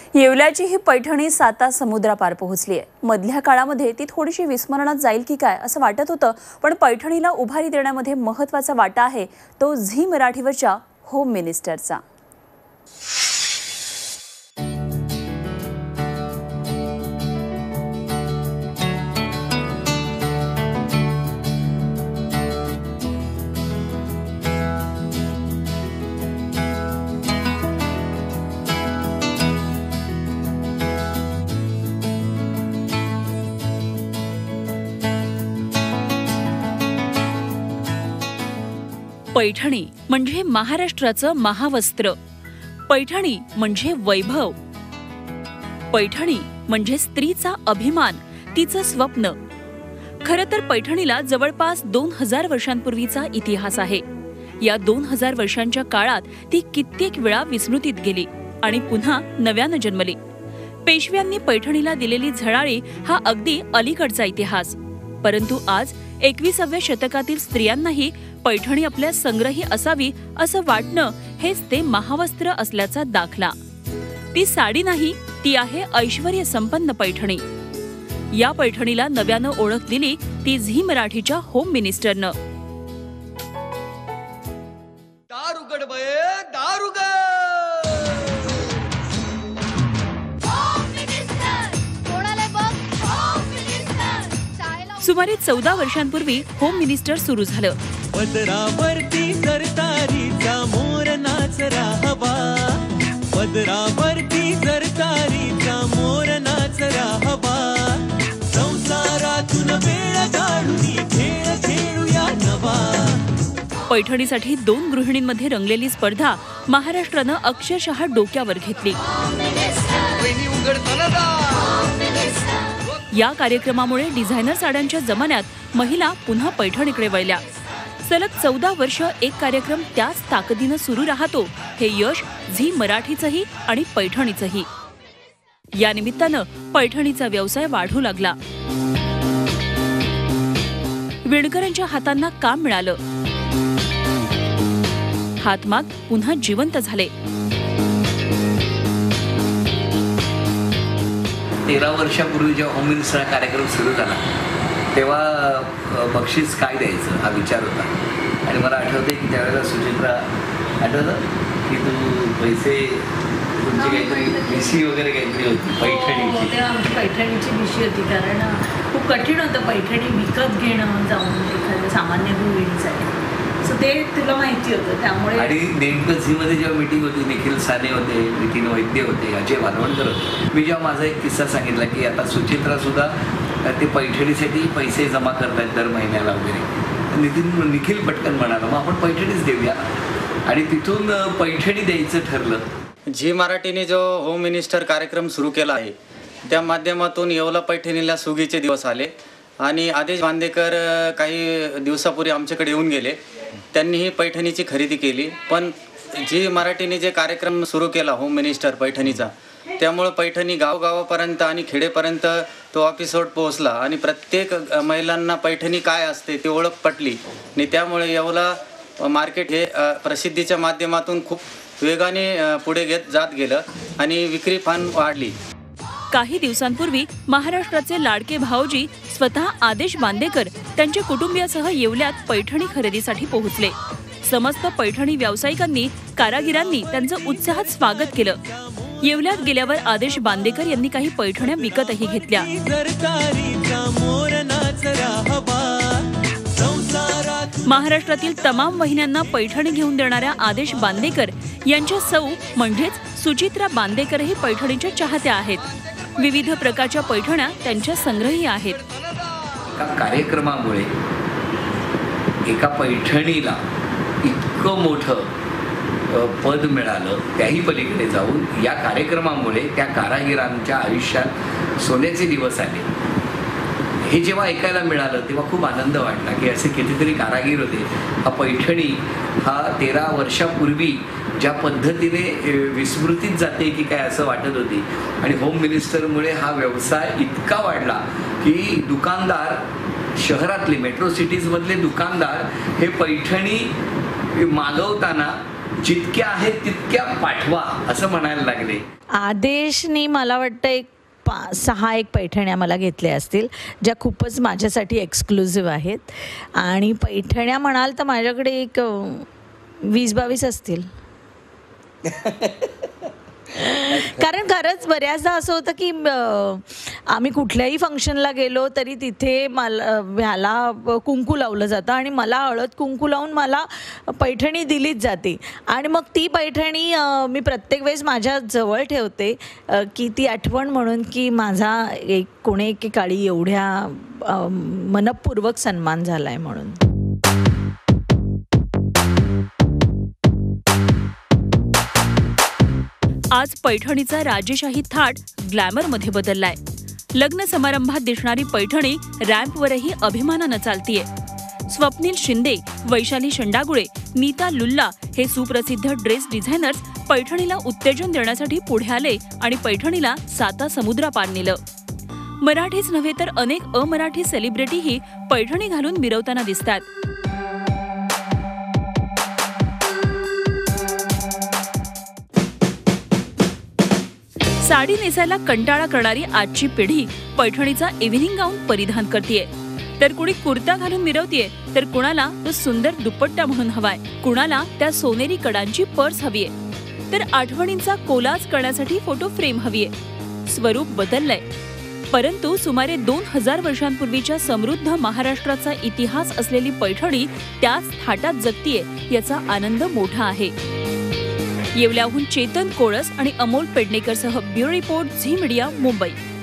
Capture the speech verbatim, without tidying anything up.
येवल्याची ही पैठणी साता समुद्रापार पोहोचली आहे। मधल्या काळामध्ये ती थोडीशी विस्मरणात जाईल की काय असं वाटत होतं, पण पैठणीला उभारी देण्यामध्ये महत्त्वाचा वाटा आहे तो झी मराठीवरच्या होम मिनिस्टरचा। पैठणी म्हणजे महाराष्ट्राचं महावस्त्र, पैठणी म्हणजे वैभव, पैठणी म्हणजे स्त्रीचा अभिमान, तिचं स्वप्न। खरं तर पैठणीला जवळपास दोन हजार वर्षांपूर्वीचा इतिहास आहे। या दोन हजार वर्षांच्या काळात ती कित्येक वेळा विस्मृतीत गेली आणि पुन्हा नव्यानं जन्मली। पेशव्यांनी पैठणीला दिलेली झळाळी हा अगदी अलीकडचा इतिहास, परंतु आज एकविसाव्या शतकातील स्त्रियांनाही पैठणी आपल्या संग्रही असावी असं वाटणं हेच ते महावस्त्र असल्याचा दाखला। ती साडी नाही, ती आहे ऐश्वर्य संपन्न पैठणी। या पैठणीला नव्यानं ओळख दिली ती झी मराठीच्या होम मिनिस्टरनं। दारुगड बये दारुगड सुमारे चौदा वर्षांपूर्वी होम मिनिस्टर सुरू झालं। पदरावरती सरतारीचा मोर नाचरा हवा, पदरावरती सरतारीचा मोर नाचरा हवा, संसारातून वेळ काढून खेळ खेळूया नवा। पैठणीसाठी दोन गृहिणींमध्ये रंगलेली स्पर्धा महाराष्ट्रानं अक्षरशः डोक्यावर घेतली। या कार्यक्रमामुळे डिझायनर साड्यांच्या जमान्यात महिला पुन्हा पैठणीकडे वळल्या। सलग चौदा वर्ष एक कार्यक्रम त्याच ताकदीनं सुरू राहतो हे यश झी मराठीचंही आणि पैठणीचंही। या निमित्तानं पैठणीचा व्यवसाय वाढू लागला। विणकरांच्या हातांना काम मिळालं, हातमाग पुन्हा जिवंत झाले। तेरा वर्षापूर्वी जेव्हा होम मिनिस्टर कार्यक्रम सुरू झाला तेव्हा बक्षीस काय द्यायचं हा विचार होता आणि मला आठवते की त्यावेळेला सुचित्रा आठवतं की तू पैसे तुमची काहीतरी विशी वगैरे काहीतरी होती पैठणीची। आमची पैठणीची विशी होती, कारण खूप कठीण होतं पैठणी विकत घेणं जाऊन एखाद्या सामान्य गृहिणीसाठी। सो ते तुला माहिती होतं त्यामुळे। आणि नेमकं झीमध्ये जेव्हा मीटिंग होती, निखिल साने होते, नितीन वैद्य होते, अजय वालवणकर होते, मी जेव्हा माझा एक किस्सा सांगितला की आता सुचित्रा सुद्धा ते पैठणीसाठी पैसे जमा करतात दर महिन्याला वगैरे, नितीन निखिल पटकन म्हणाला मग आपण पैठणीच देऊया आणि तिथून पैठणी द्यायचं ठरलं। झी मराठीने जो होम मिनिस्टर कार्यक्रम सुरू केला आहे त्या माध्यमातून येवला पैठणीला सुगीचे दिवस आले आणि आदेश बांदेकर काही दिवसापूर्वी आमच्याकडे येऊन गेले। त्यांनीही पैठणीची खरेदी केली, पण झी मराठीने जे कार्यक्रम सुरू केला होम मिनिस्टर पैठणीचा, त्यामुळे पैठणी गावगावापर्यंत आणि खेडेपर्यंत तो एपिसोड पोहोचला आणि प्रत्येक महिलांना पैठणी काय असते ती ओळख पटली आणि त्यामुळे येवला मार्केट हे प्रसिद्धीच्या माध्यमातून खूप वेगाने पुढे घेत जात गेलं आणि विक्री फार वाढली। काही दिवसांपूर्वी महाराष्ट्राचे लाडके भाऊजी स्वतः आदेश बांदेकर त्यांच्या कुटुंबियासह येवल्यात पैठणी खरेदीसाठी पोहोचले। समस्त पैठणी व्यावसायिकांनी, कारागिरांनी त्यांचं उत्साहात स्वागत केलं। येवल्यात गेल्यावर आदेश बांदेकर यांनी काही पैठण्या विकतही घेतल्या। महाराष्ट्रातील तमाम वाहिन्यांना पैठणी घेऊन देणाऱ्या आदेश बांदेकर यांच्या सौ म्हणजेच सुचित्रा बांदेकरही पैठणीच्या चाहत्या आहेत। विविध प्रकारच्या पैठण्या त्यांच्या संग्रही आहेत। एका कार्यक्रमामुळे एका पैठणीला इतकं मोठं पद मिळालं, त्याही पलीकडे जाऊन या कार्यक्रमामुळे त्या कारागिरांच्या आयुष्यात सोन्याचे दिवस आले। हे जेव्हा ऐकायला मिळालं तेव्हा खूप आनंद वाटला की असे कितीतरी कारागीर होते। हा पैठणी हा तेरा वर्षापूर्वी ज्या पद्धतीने विस्मृतीत जाते की काय असं वाटत होती आणि होम मिनिस्टरमुळे हा व्यवसाय इतका वाढला की दुकानदार, शहरातले मेट्रो सिटीजमधले दुकानदार हे पैठणी मागवताना जितक्या आहेत तितक्या पाठवा असं म्हणायला लागले. आदेशनी मला वाटतं एक पा सहा एक पैठण्या मला घेतल्या असतील, ज्या खूपच माझ्यासाठी एक्सक्लुझिव्ह आहेत. आणि पैठण्या म्हणाल तर माझ्याकडे एक वीस बावीस असतील. कारण खरंच बऱ्याचदा असं होतं की आम्ही कुठल्याही फंक्शनला गेलो तरी तिथे मला ह्याला कुंकू लावलं जातं आणि मला हळद कुंकू लावून मला पैठणी दिलीच जाते. आणि मग ती पैठणी मी प्रत्येक वेळेस माझ्या जवळ ठेवते की ती आठवण म्हणून की माझा एक कोणी एकेकाळी एवढ्या मनपूर्वक सन्मान झाला आहे म्हणून. आज पैठणीचा राजेशाही थाट ग्लॅमरमध्ये बदललाय. लग्न समारंभात दिसणारी पैठणी रॅम्पवरही अभिमानानं चालतीये. स्वप्नील शिंदे, वैशाली शंडागुळे, नीता लुल्ला हे सुप्रसिद्ध ड्रेस डिझायनर्स पैठणीला उत्तेजन देण्यासाठी पुढे आले आणि पैठणीला साता समुद्रापार नेलं. मराठीच नव्हे तर अनेक अमराठी सेलिब्रिटीही पैठणी घालून मिरवताना दिसतात. साडी नेसायला कंटाळा करणारी आजची पिढी पैठणीचा इव्हिनिंग गाऊन परिधान करतेय. तर कुणी कुर्ता घालून मिरवतेय, तर कुणाला तो सुंदर दुपट्टा म्हणून हवाय, कुणाला त्या सोनेरी कडांची पर्स हवीय, तर आठवणींचा कोलाज करण्यासाठी फोटो फ्रेम हवीय. स्वरूप बदललंय, परंतु सुमारे दोन हजार वर्षांपूर्वीच्या समृद्ध महाराष्ट्राचा इतिहास असलेली पैठणी त्याच थाटात जगतीये याचा आनंद मोठा आहे. येवल्याहून चेतन कोळस आणि अमोल पेडणेकरसह bureau report Zee media Mumbai.